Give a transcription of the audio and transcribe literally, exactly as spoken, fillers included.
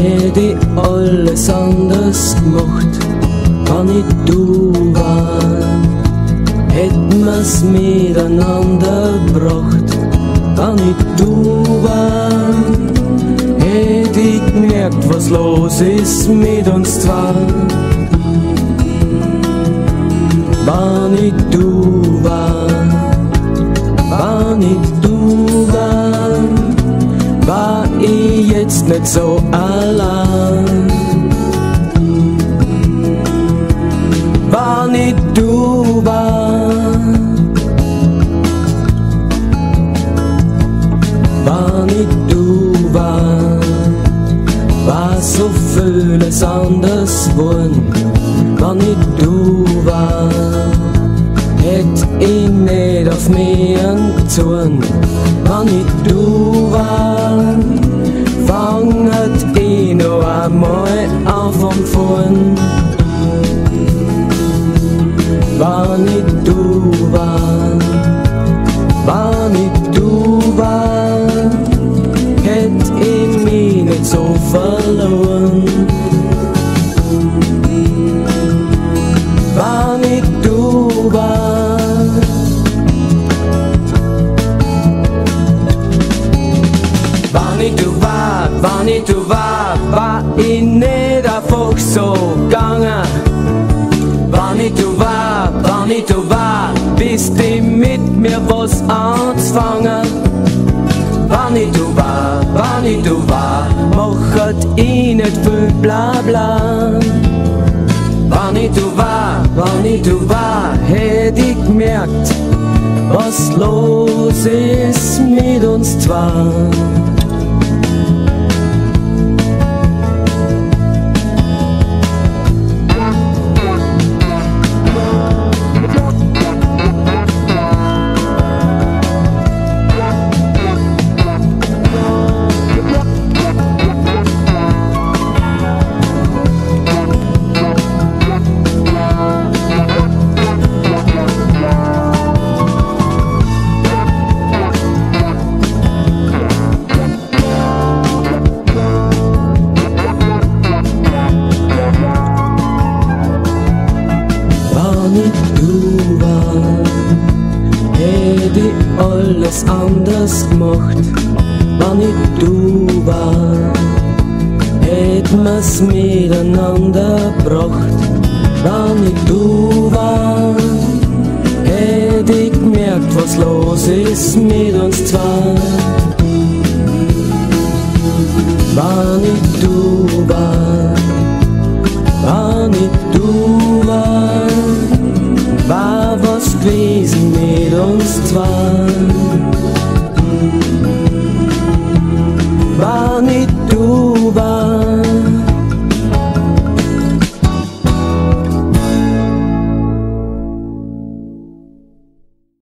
hätte ich alles anders gemacht, wenn ich du war. Hätten wir's miteinander gebracht, wenn ich du war. Hätte ich gemerkt, was los ist mit uns zwei. Wenn ich du war, wenn ich du war, war ich jetzt nicht so allein. Wenn ich du war, wenn ich du war, war so vieles anders geworden. Wenn ich du war, hätt ich nicht auf mich angezogen. Wenn ich du war, fanget ich noch einmal an von vorn. Wenn ich du war, wenn ich du war, hätt ich mich nicht so verloren. Wenn ich du war, wenn ich du war, wenn ich du war, war ich nicht einfach so gegangen. Wenn ich du war, wenn ich du war, bist du mit mir was anzufangen. Wenn ich du war, wenn ich du war, machet ich nicht viel Blabla. Wenn ich du war, wenn ich du war, hätt ich gemerkt, was los ist mit uns zwei. Wenn ich du war, hätt ich alles anders gemacht. Wenn ich du war, hätt mir's miteinander gebracht. Wenn ich du war, hätt ich gemerkt, was los ist mit uns zwei. Wenn ich du war, wenn ich du war, war was gewesen mit uns zwei. Wenn ich